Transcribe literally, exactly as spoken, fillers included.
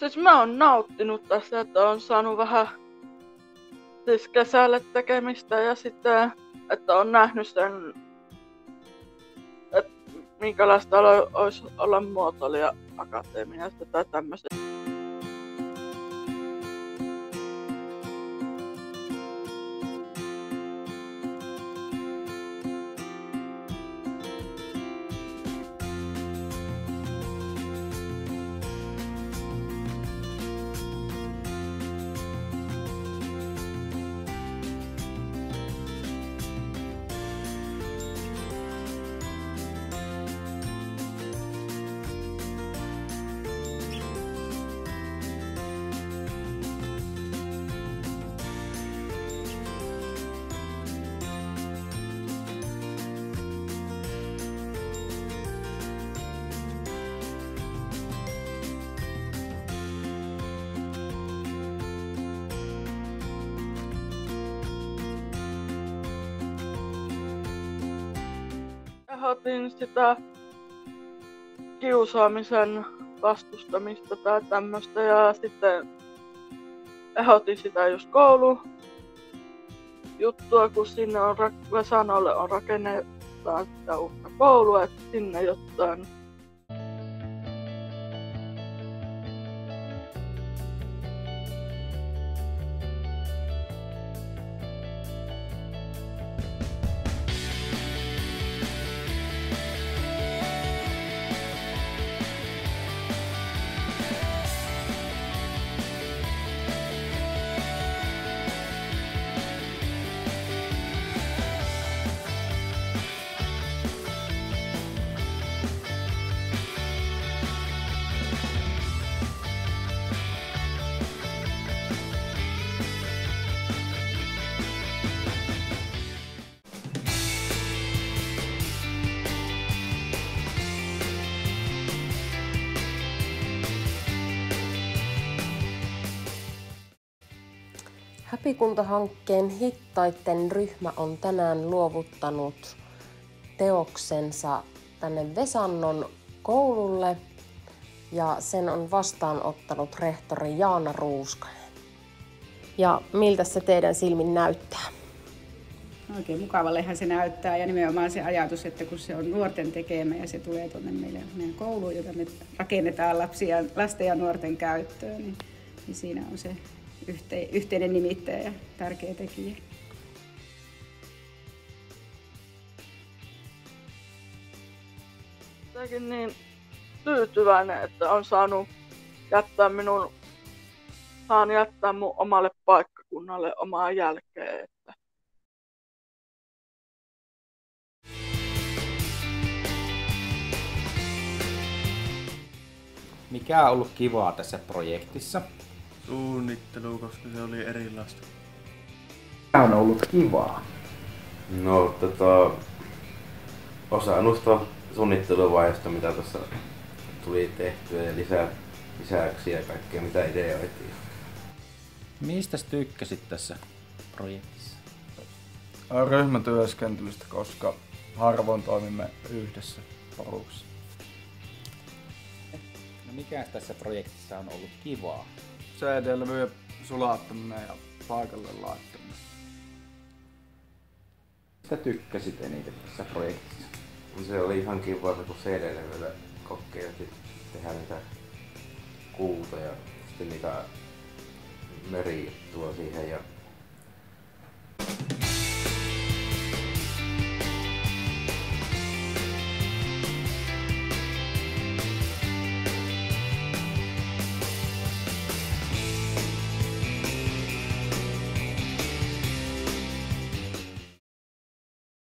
Siis mä oon nauttinut tästä, että on saanut vähän siis kesälle tekemistä ja sitten, että on nähnyt sen, että minkälaista olisi olla muotoilija akatemiasta tai tämmöistä. Ehdotin sitä kiusaamisen vastustamista tai tämmöstä ja sitten ehdotin sitä just koulu juttua, kun sinne on Vesanolle on rakennetaan sitä uutta koulua, että sinne jotain. Häpikunta-hankkeen hittaitten ryhmä on tänään luovuttanut teoksensa tänne Vesannon koululle ja sen on vastaanottanut rehtori Jaana Ruuskanen. Ja miltä se teidän silmin näyttää? Oikein mukavallehan se näyttää ja nimenomaan se ajatus, että kun se on nuorten tekemä ja se tulee tuonne meidän, meidän kouluun, jota me rakennetaan lapsia, lasten ja nuorten käyttöön, niin, niin siinä on se Yhte, yhteinen nimittäjä ja tärkeä tekijä. Jotenkin niin tyytyväinen, että on saanut jättää minun, saan jättää mun omalle paikkakunnalle omaa jälkeen. Että. Mikä on ollut kivaa tässä projektissa? Suunnittelu, koska se oli erilaista. Mikä on ollut kivaa? No tota, osa noista suunnitteluvaiheesta, mitä tuossa tuli tehtyä ja lisää, lisäyksiä ja kaikkea mitä ideoitiin. Mistä tykkäsit tässä projektissa? Ryhmätyöskentelystä, koska harvoin toimimme yhdessä poruksessa. No mikä tässä projektissa on ollut kivaa? C D-levyjen sulattaminen ja paikalle laittaminen. Mistä tykkäsit eniten tässä projektissa? Se oli ihan kiva, kun C D-levyllä kokeiltiin tehdä niitä kuuta ja sitten niitä merijuttua siihen ja